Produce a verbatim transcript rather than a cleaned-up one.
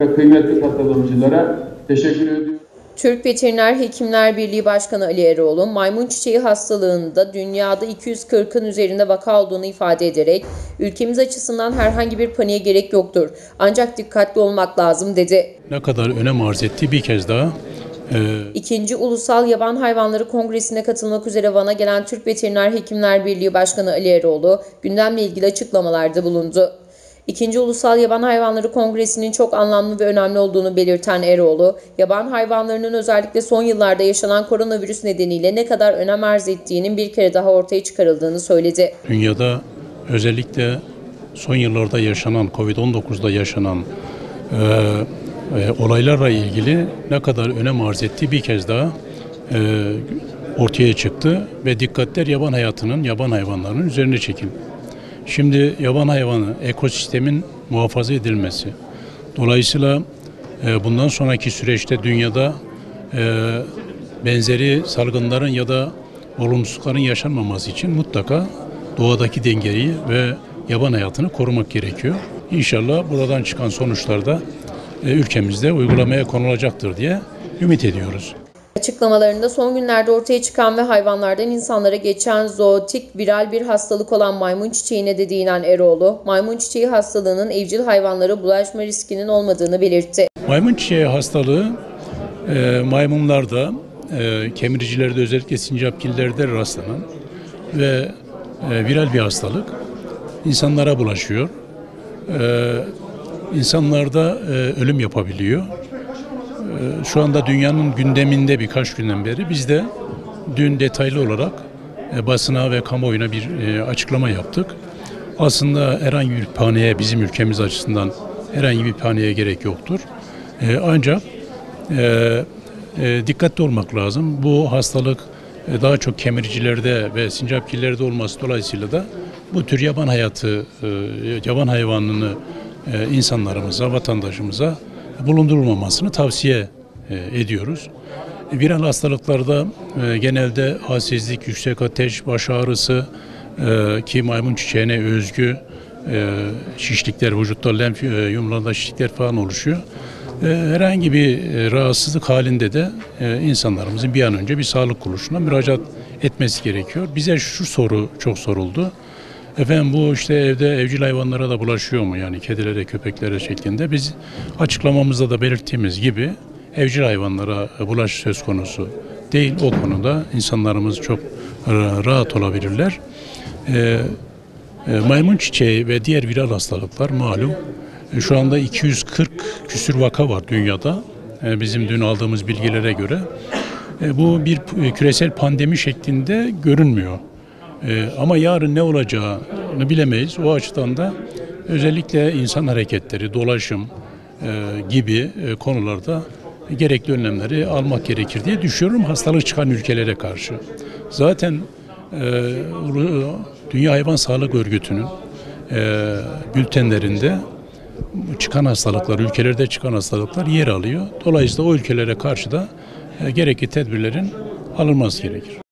Kıymetli katılımcılara teşekkür ediyorum. Türk Veteriner Hekimler Birliği Başkanı Ali Eroğlu, maymun çiçeği hastalığında dünyada iki yüz kırkın üzerinde vaka olduğunu ifade ederek, ülkemiz açısından herhangi bir paniğe gerek yoktur. Ancak dikkatli olmak lazım dedi. Ne kadar önem arz ettiği bir kez daha. E... İkinci Ulusal Yaban Hayvanları Kongresi'ne katılmak üzere Van'a gelen Türk Veteriner Hekimler Birliği Başkanı Ali Eroğlu, gündemle ilgili açıklamalarda bulundu. İkinci Ulusal Yaban Hayvanları Kongresi'nin çok anlamlı ve önemli olduğunu belirten Eroğlu, yaban hayvanlarının özellikle son yıllarda yaşanan koronavirüs nedeniyle ne kadar önem arz ettiğinin bir kere daha ortaya çıkarıldığını söyledi. Dünyada özellikle son yıllarda yaşanan, kovid on dokuzda yaşanan e, e, olaylarla ilgili ne kadar önem arz ettiği bir kez daha e, ortaya çıktı ve dikkatler yaban hayatının, yaban hayvanlarının üzerine çekildi. Şimdi yaban hayvanı, ekosistemin muhafaza edilmesi. Dolayısıyla e, bundan sonraki süreçte dünyada e, benzeri salgınların ya da olumsuzlukların yaşanmaması için mutlaka doğadaki dengeyi ve yaban hayatını korumak gerekiyor. İnşallah buradan çıkan sonuçlar da e, ülkemizde uygulamaya konulacaktır diye ümit ediyoruz. Açıklamalarında son günlerde ortaya çıkan ve hayvanlardan insanlara geçen zootik viral bir hastalık olan maymun çiçeğine de değinen Eroğlu, maymun çiçeği hastalığının evcil hayvanlara bulaşma riskinin olmadığını belirtti. Maymun çiçeği hastalığı e, maymunlarda, e, kemiricilerde özellikle sincapgillerde rastlanan ve e, viral bir hastalık. İnsanlara bulaşıyor. E, insanlarda e, ölüm yapabiliyor. Şu anda dünyanın gündeminde birkaç günden beri biz de dün detaylı olarak basına ve kamuoyuna bir açıklama yaptık. Aslında herhangi bir paniğe bizim ülkemiz açısından herhangi bir paniğe gerek yoktur. Ancak dikkatli olmak lazım. Bu hastalık daha çok kemiricilerde ve sincapgillerde olması dolayısıyla da bu tür yaban hayatı, yaban hayvanını insanlarımıza, vatandaşımıza bulundurulmamasını tavsiye e, ediyoruz. Viral hastalıklarda e, genelde halsizlik, yüksek ateş, baş ağrısı e, ki maymun çiçeğine özgü e, şişlikler, vücutta lenf e, yumrularında şişlikler falan oluşuyor. E, herhangi bir e, rahatsızlık halinde de e, insanlarımızın bir an önce bir sağlık kuruluşuna müracaat etmesi gerekiyor. Bize şu soru çok soruldu. Efendim bu işte evde evcil hayvanlara da bulaşıyor mu? Yani kedilere, köpeklere şeklinde. Biz açıklamamızda da belirttiğimiz gibi evcil hayvanlara bulaş söz konusu değil. O konuda insanlarımız çok rahat olabilirler. Ee, e, maymun çiçeği ve diğer viral hastalıklar malum. E, şu anda iki yüz kırk küsür vaka var dünyada. E, bizim dün aldığımız bilgilere göre. E, bu bir küresel pandemi şeklinde görünmüyor. Ee, ama yarın ne olacağını bilemeyiz. O açıdan da özellikle insan hareketleri, dolaşım e, gibi e, konularda gerekli önlemleri almak gerekir diye düşünüyorum hastalık çıkan ülkelere karşı. Zaten e, Dünya Hayvan Sağlık Örgütü'nün e, bültenlerinde çıkan hastalıklar, ülkelerde çıkan hastalıklar yer alıyor. Dolayısıyla o ülkelere karşı da e, gerekli tedbirlerin alınması gerekir.